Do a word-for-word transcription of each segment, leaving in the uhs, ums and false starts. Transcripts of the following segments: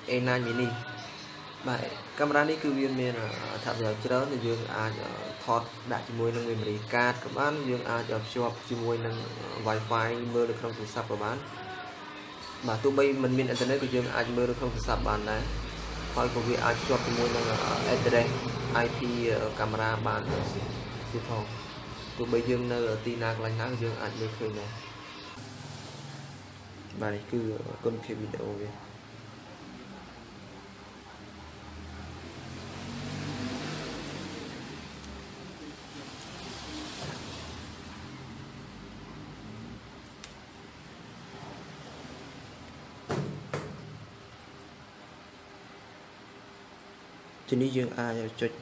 เอ ไนน์ mini បាទកាមេរ៉ានេះគឺវាមានអត្ថប្រយោជន៍ច្រើនដែលយើងអាចថតដាក់ជាមួយនឹង memory card ក៏បានយើងអាចភ្ជាប់ជាមួយនឹង Wi-Fi មើលនៅក្នុងទូរស័ព្ទក៏បានបាទទោះបីមិនមានអ៊ីនធឺណិតក៏យើងអាចមើលនៅក្នុងទូរស័ព្ទបានដែរហើយក៏វាអាចភ្ជាប់ជាមួយនឹង address ไอ พี កាមេរ៉ាបានទៀតផងទោះបីយើងនៅទីណាកន្លែងណាក៏យើងអាចមើលឃើញដែរបាទនេះគឺគុណភាពវីដេអូវាทีนี้យើងអាចចុច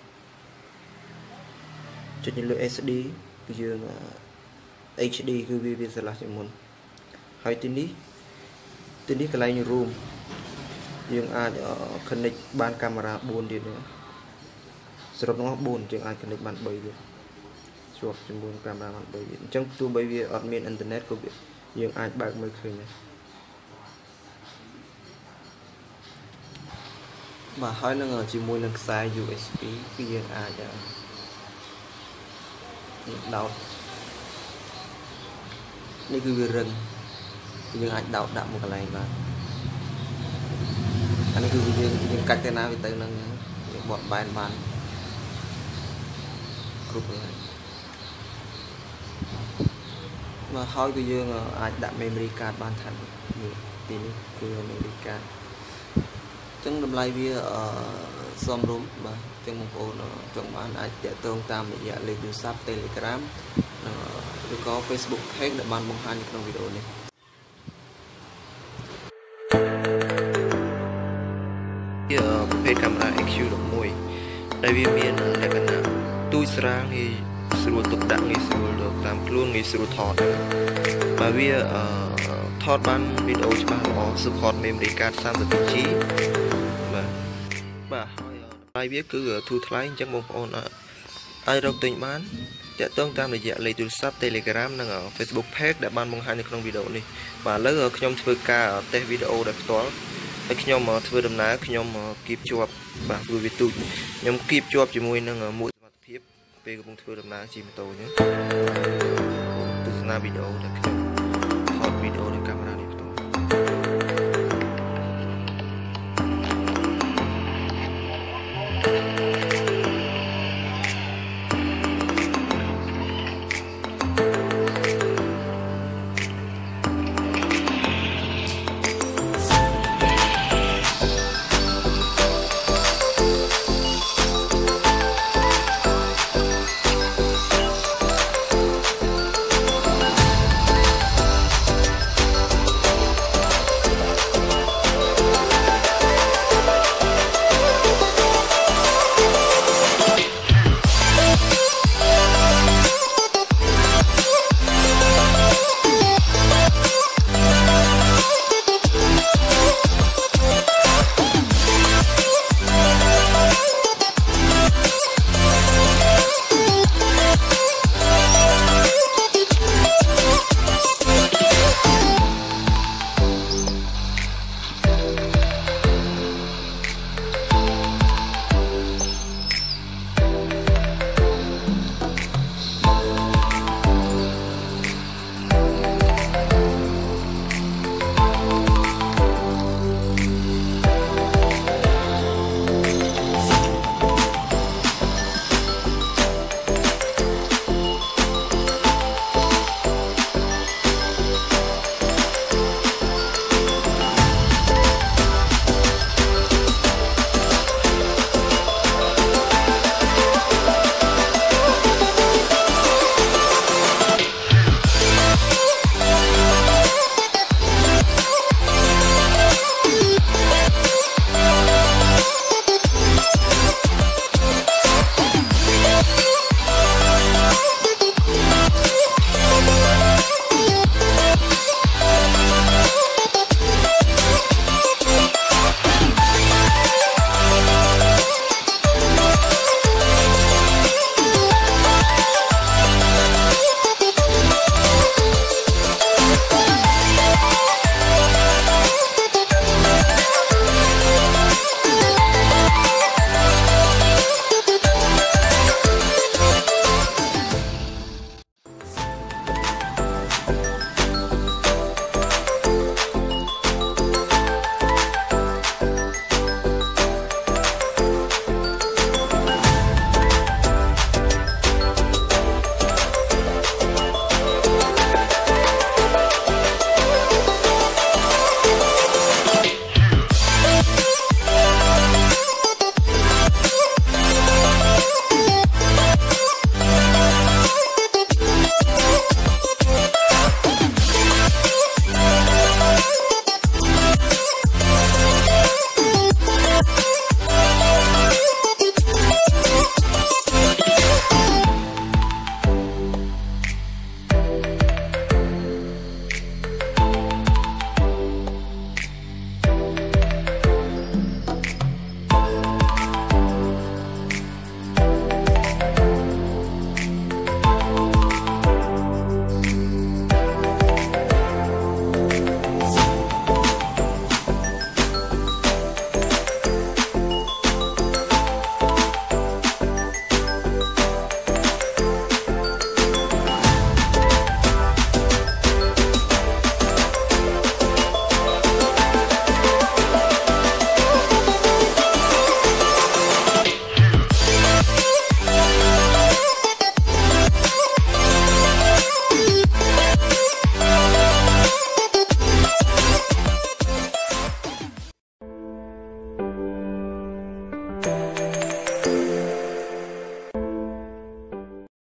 ចុចលើ เอส ดี គឺយើង เอช ดี គឺវាវាស្រឡះជាងមុនហើយទីនេះទីនេះកន្លែង room យើងអាច connect បានកាមេរ៉ាbốnទៀតnữa សរុបទាំងអស់bốnយើងអាច connect បាន3ទៀតជាប់ជាមួយកាមេរ៉ាបាន3ទៀតអញ្ចឹងទោះបីវាអត់មានអ៊ីនធឺណិតក៏យើងអាចបើកមើលឃើញដែរបាទហើយនឹងជាមួយនឹងខ្សែ ยู เอส บี គឺយើងអាចដោតនេះគឺវារឹងយើងអាចដោតដាក់មកកន្លែងបាទអានេះគឺយើងយើងកាច់ទៅណាវាទៅនឹងយើងបត់បែនបានគ្រប់ហើយបាទហើយគឺយើងអាចដាក់ memory card បានថែមទីនេះគឺ memory cardចឹងតម្លៃវាសមរម្យបាទចឹងបងប្អូនចង់បានអាចតាក់ទងតាមរយៈលេខទូរស័ព្ទ Telegram ឬក៏ Facebook Page ដែលបានបង្ហាញនៅក្នុងវីដេអូនេះវាប្រភេទកាមេរ៉ា เอ็กซ์ คิว สิบเอ็ด ដែលវាមានលក្ខណៈទូចស្រាលងាយស្រួលទុកដាក់ងាយស្រួលតាមខ្លួនងាយស្រួលថតបាទវាថតបានវីដេអូច្បាស់ល្អ support memory card 32 ជី បាទបាទហើយតម្លៃវាគឺធូរថ្លៃអញ្ចឹងបងប្អូនអាចរកទិញបានតាក់ទងតាមរយៈលេខទូរស័ព្ទ Telegram និង Facebook Page ដែលបានបង្ហាញនៅក្នុងវីដេអូនេះបាទឥឡូវខ្ញុំធ្វើការតេស្តវីដេអូដោយផ្ទាល់ហើយខ្ញុំធ្វើដំណើរខ្ញុំគៀបជាប់បាទព្រោះវាទូចខ្ញុំគៀបជាប់ជាមួយនឹងមួកសុវត្ថិភាពពេលកំពុងធ្វើដំណើរជិះម៉ូតូអញ្ចឹងទស្សនាវីដេអូដែលខ្ញុំថតវីដេអូដោយកាមេរ៉ា